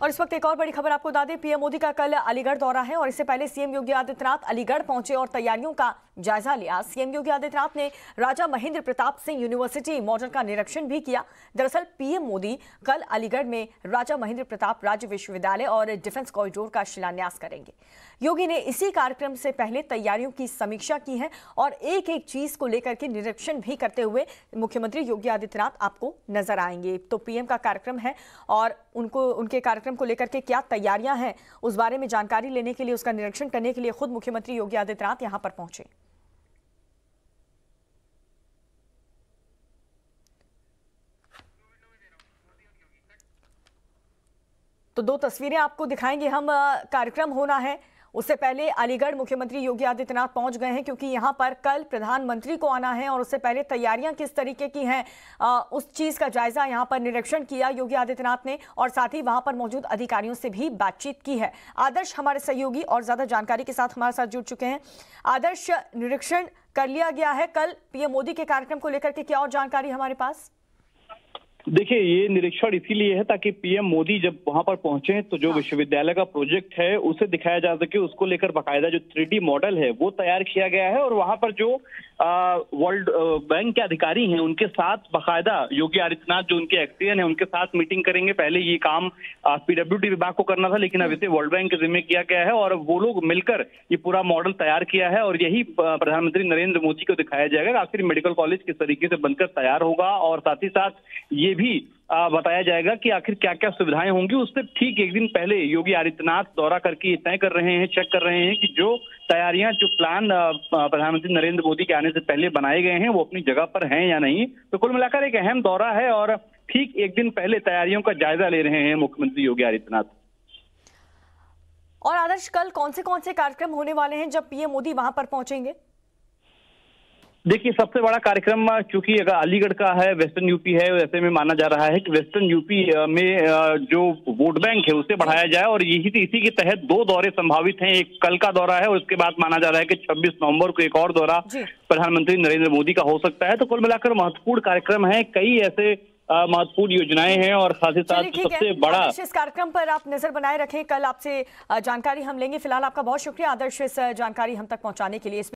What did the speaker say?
और इस वक्त एक और बड़ी खबर आपको बता दें, पीएम मोदी का कल अलीगढ़ दौरा है और इससे पहले सीएम योगी आदित्यनाथ अलीगढ़ पहुंचे और तैयारियों का जायजा लिया। सीएम योगी आदित्यनाथ ने राजा महेंद्र प्रताप सिंह यूनिवर्सिटी मॉडल का निरीक्षण भी किया। दरअसल पीएम मोदी कल अलीगढ़ में राजा महेंद्र प्रताप राज्य विश्वविद्यालय और डिफेंस कॉरिडोर का शिलान्यास करेंगे। योगी ने इसी कार्यक्रम से पहले तैयारियों की समीक्षा की है और एक एक चीज को लेकर के निरीक्षण भी करते हुए मुख्यमंत्री योगी आदित्यनाथ आपको नजर आएंगे। तो पीएम का कार्यक्रम है और उनके कार्यक्रम को लेकर के क्या तैयारियां हैं उस बारे में जानकारी लेने के लिए, उसका निरीक्षण करने के लिए खुद मुख्यमंत्री योगी आदित्यनाथ यहां पर पहुंचे। तो दो तस्वीरें आपको दिखाएंगे हम। कार्यक्रम होना है उससे पहले अलीगढ़ मुख्यमंत्री योगी आदित्यनाथ पहुंच गए हैं क्योंकि यहां पर कल प्रधानमंत्री को आना है और उससे पहले तैयारियां किस तरीके की हैं उस चीज का जायजा यहां पर निरीक्षण किया योगी आदित्यनाथ ने और साथ ही वहां पर मौजूद अधिकारियों से भी बातचीत की है। आदर्श हमारे सहयोगी और ज्यादा जानकारी के साथ हमारे साथ जुड़ चुके हैं। आदर्श, निरीक्षण कर लिया गया है, कल पीएम मोदी के कार्यक्रम को लेकर के क्या और जानकारी हमारे पास? देखिए, ये निरीक्षण इसीलिए है ताकि पीएम मोदी जब वहां पर पहुंचे तो जो विश्वविद्यालय का प्रोजेक्ट है उसे दिखाया जा सके, उसको लेकर बाकायदा जो 3D मॉडल है वो तैयार किया गया है और वहां पर जो वर्ल्ड बैंक के अधिकारी हैं उनके साथ बाकायदा योगी आदित्यनाथ जो उनके एक्सियन है उनके साथ मीटिंग करेंगे। पहले ये काम पीडब्ल्यूडी विभाग को करना था लेकिन अब इसे वर्ल्ड बैंक के जिम्मे किया गया है और वो लोग मिलकर ये पूरा मॉडल तैयार किया है और यही प्रधानमंत्री नरेंद्र मोदी को दिखाया जाएगा। आखिर मेडिकल कॉलेज किस तरीके से बनकर तैयार होगा और साथ ही साथ ये भी बताया जाएगा कि आखिर क्या क्या सुविधाएं होंगी। उससे ठीक एक दिन पहले योगी आदित्यनाथ दौरा करके तय कर रहे हैं, चेक कर रहे हैं कि जो तैयारियां, जो प्लान प्रधानमंत्री नरेंद्र मोदी के आने से पहले बनाए गए हैं वो अपनी जगह पर हैं या नहीं। तो कुल मिलाकर एक अहम दौरा है और ठीक एक दिन पहले तैयारियों का जायजा ले रहे हैं मुख्यमंत्री योगी आदित्यनाथ। और आदर्श, कल कौन से कार्यक्रम होने वाले हैं जब पीएम मोदी वहां पर पहुंचेंगे? देखिए, सबसे बड़ा कार्यक्रम चूंकि अगर अलीगढ़ का है, वेस्टर्न यूपी है, ऐसे में माना जा रहा है कि वेस्टर्न यूपी में जो वोट बैंक है उसे बढ़ाया जाए और इसी के तहत 2 दौरे संभावित हैं। एक कल का दौरा है और उसके बाद माना जा रहा है कि 26 नवंबर को एक और दौरा प्रधानमंत्री नरेंद्र मोदी का हो सकता है। तो कुल मिलाकर महत्वपूर्ण कार्यक्रम है, कई ऐसे महत्वपूर्ण योजनाएं हैं और साथ ही साथ सबसे बड़ा इस कार्यक्रम पर आप नजर बनाए रखें। कल आपसे जानकारी हम लेंगे। फिलहाल आपका बहुत शुक्रिया आदर्श, इस जानकारी हम तक पहुंचाने के लिए।